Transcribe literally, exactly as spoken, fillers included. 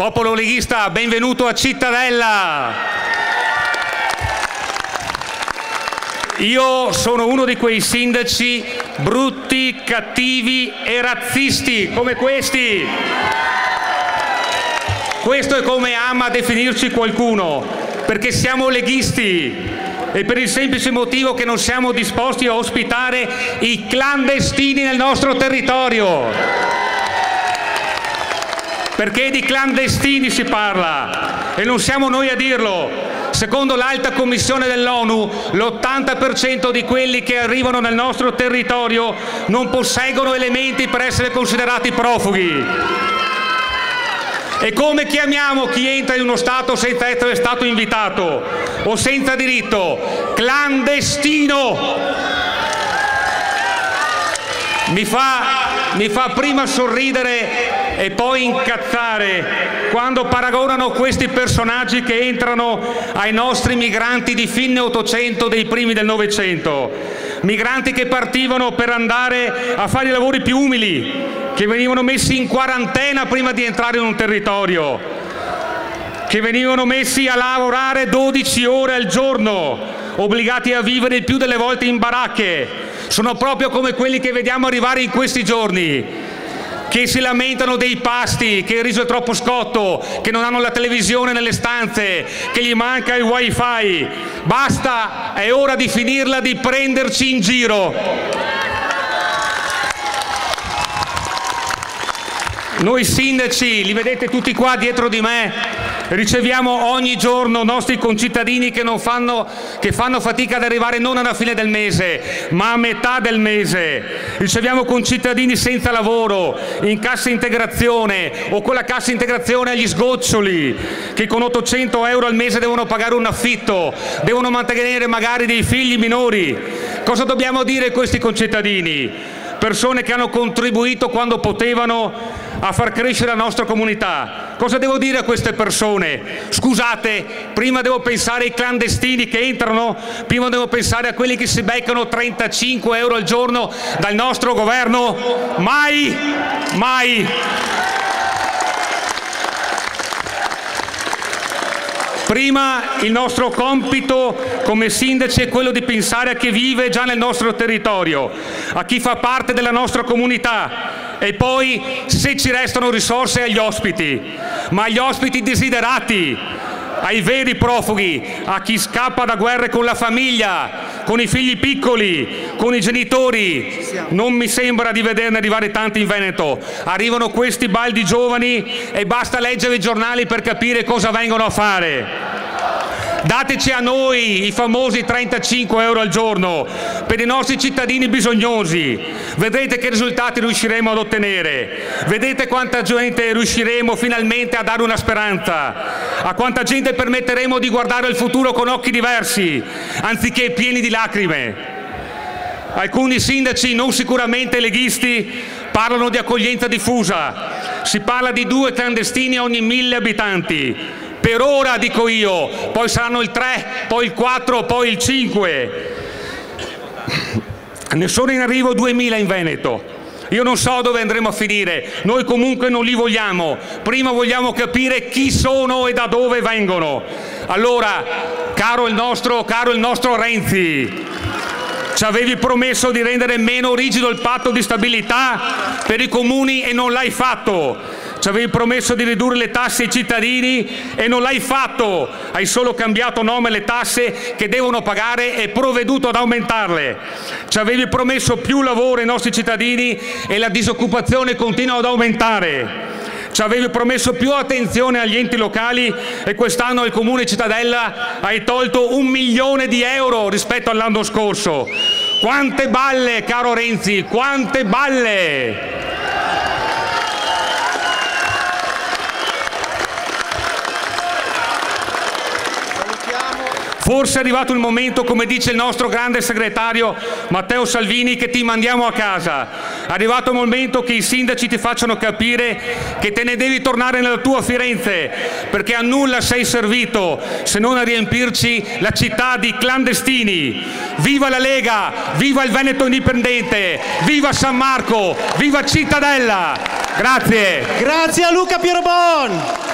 Popolo leghista, benvenuto a Cittadella. Io sono uno di quei sindaci brutti, cattivi e razzisti come questi. Questo è come ama definirci qualcuno, perché siamo leghisti e per il semplice motivo che non siamo disposti a ospitare i clandestini nel nostro territorio. Perché di clandestini si parla e non siamo noi a dirlo. Secondo l'Alta Commissione dell'ONU, l'ottanta per cento di quelli che arrivano nel nostro territorio non posseggono elementi per essere considerati profughi. E come chiamiamo chi entra in uno Stato senza essere stato invitato o senza diritto? Clandestino! Mi fa, mi fa prima sorridere e poi incazzare quando paragonano questi personaggi che entrano ai nostri migranti di fine Ottocento, dei primi del Novecento. Migranti che partivano per andare a fare i lavori più umili, che venivano messi in quarantena prima di entrare in un territorio, che venivano messi a lavorare dodici ore al giorno, obbligati a vivere il più delle volte in baracche. Sono proprio come quelli che vediamo arrivare in questi giorni, che si lamentano dei pasti, che il riso è troppo scotto, che non hanno la televisione nelle stanze, che gli manca il wifi. Basta, è ora di finirla di prenderci in giro. Noi sindaci, li vedete tutti qua dietro di me, riceviamo ogni giorno nostri concittadini che, non fanno, che fanno fatica ad arrivare non alla fine del mese, ma a metà del mese. Riceviamo concittadini senza lavoro, in cassa integrazione o con la cassa integrazione agli sgoccioli, che con ottocento euro al mese devono pagare un affitto, devono mantenere magari dei figli minori. Cosa dobbiamo dire a questi concittadini? Persone che hanno contribuito quando potevano a far crescere la nostra comunità. Cosa devo dire a queste persone? Scusate, prima devo pensare ai clandestini che entrano, prima devo pensare a quelli che si beccano trentacinque euro al giorno dal nostro governo? Mai, mai. Prima il nostro compito come sindaci è quello di pensare a chi vive già nel nostro territorio, a chi fa parte della nostra comunità e poi, se ci restano risorse, agli ospiti, ma agli ospiti desiderati, ai veri profughi, a chi scappa da guerre con la famiglia, con i figli piccoli, con i genitori. Non mi sembra di vederne arrivare tanti in Veneto. Arrivano questi baldi giovani e basta leggere i giornali per capire cosa vengono a fare. Dateci a noi i famosi trentacinque euro al giorno per i nostri cittadini bisognosi. Vedrete che risultati riusciremo ad ottenere. Vedete quanta gente riusciremo finalmente a dare una speranza. A quanta gente permetteremo di guardare il futuro con occhi diversi, anziché pieni di lacrime. Alcuni sindaci, non sicuramente leghisti, parlano di accoglienza diffusa. Si parla di due clandestini ogni mille abitanti. Per ora, dico io, poi saranno il tre, poi il quattro, poi il cinque. Ne sono in arrivo duemila in Veneto. Io non so dove andremo a finire, noi comunque non li vogliamo. Prima vogliamo capire chi sono e da dove vengono. Allora, caro il nostro, caro il nostro Renzi, ci avevi promesso di rendere meno rigido il patto di stabilità per i comuni e non l'hai fatto. Ci avevi promesso di ridurre le tasse ai cittadini e non l'hai fatto. Hai solo cambiato nome alle tasse che devono pagare e provveduto ad aumentarle. Ci avevi promesso più lavoro ai nostri cittadini e la disoccupazione continua ad aumentare. Ci avevi promesso più attenzione agli enti locali e quest'anno al Comune Cittadella hai tolto un milione di euro rispetto all'anno scorso. Quante balle, caro Renzi, quante balle! Forse è arrivato il momento, come dice il nostro grande segretario Matteo Salvini, che ti mandiamo a casa. È arrivato il momento che i sindaci ti facciano capire che te ne devi tornare nella tua Firenze, perché a nulla sei servito se non a riempirci la città di clandestini. Viva la Lega, viva il Veneto indipendente, viva San Marco, viva Cittadella! Grazie! Grazie a Luca Pierobon!